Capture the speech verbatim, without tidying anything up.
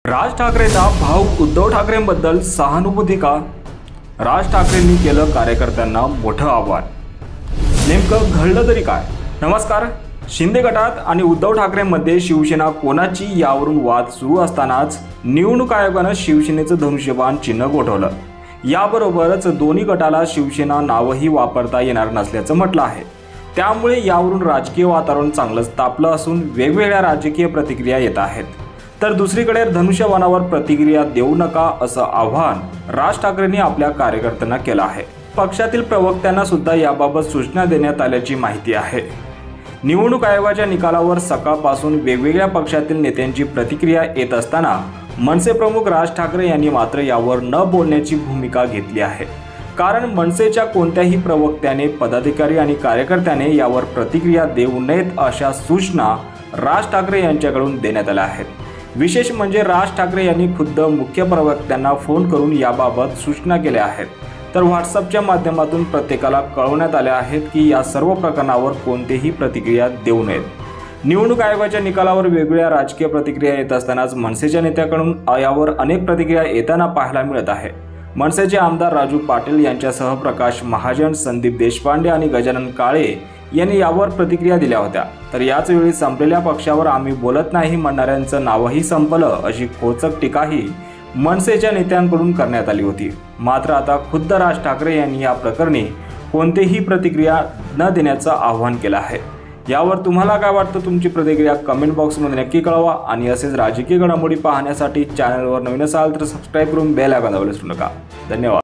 राज ठाकरेंचा भाऊ उद्धव ठाकरेंबद्दल सहानुभूती का? राज ठाकरेंनी केलं कार्यकर्त्यांना मोठं आव्हान. नेमकं घडलं तरी काय? नमस्कार. शिंदे गटात आणि उद्धव ठाकरेंमध्ये शिवसेना कोणाची यावरून वाद सुरू असतानाच निवडणूक आयोगानं शिवसेनेचं धनुष्यबाण चिन्ह गोठवलं. याबरोबरच दोन्ही गटाला शिवसेना नावही वापरता येणार नसल्याचं म्हटलं आहे. त्यामुळे यावरून राजकीय वातावरण चांगलंच तापलं असून वेगवेगळ्या राजकीय प्रतिक्रिया येत आहेत. तर दुसरीकडे धनुष्यबाणावर प्रतिक्रिया देऊ नका असं आवाहन राज ठाकरेंनी आपल्या कार्यकर्त्यांना केलं आहे. पक्षातील प्रवक्त्यांना सुद्धा याबाबत सूचना देण्यात आल्याची माहिती आहे. निवडणूक आयोगाच्या निकालावर सकाळपासून वेगवेगळ्या पक्षातील नेत्यांची प्रतिक्रिया येत असताना मनसे प्रमुख राज ठाकरे यांनी मात्र यावर न बोलण्याची भूमिका घेतली आहे. कारण मनसेच्या कोणत्याही प्रवक्त्याने, पदाधिकारी आणि कार्यकर्त्याने यावर प्रतिक्रिया देऊ नयेत अशा सूचना राज ठाकरे यांच्याकडून देण्यात आल्या आहेत. विशेष म्हणजे राज ठाकरे यांनी खुद्द मुख्य प्रवक्त्यांना फोन करून याबाबत सूचना केल्या आहेत. तर व्हॉट्सअपच्या माध्यमातून प्रत्येकाला कळवण्यात आले आहेत की या सर्व प्रकरणावर कोणतीही प्रतिक्रिया देऊ नयेत. निवडणूक आयोगाच्या निकालावर वेगवेगळ्या राजकीय प्रतिक्रिया येत असतानाच मनसेच्या नेत्याकडून यावर अनेक प्रतिक्रिया येताना पाहायला मिळत आहे. मनसेचे आमदार राजू पाटील यांच्यासह प्रकाश महाजन, संदीप देशपांडे आणि गजानन काळे यांनी यावर प्रतिक्रिया दिल्या होत्या. तर याच वेळी संपलेल्या पक्षावर आम्ही बोलत नाही म्हणणाऱ्यांचं नावही संपलं अशी खोचक टीकाही मनसेच्या नेत्यांकडून करण्यात आली होती. मात्र आता खुद्द राज ठाकरे यांनी या प्रकरणी कोणतीही प्रतिक्रिया न देण्याचं आवाहन केलं आहे. यावर तुम्हाला काय वाटतं? तुमची प्रतिक्रिया कमेंट बॉक्समध्ये नक्की कळवा. आणि असेच राजकीय घडामोडी पाहण्यासाठी चॅनलवर नवीन असाल तर सबस्क्राईब करून बेल आयकॉन दाबायला विसरू नका. धन्यवाद.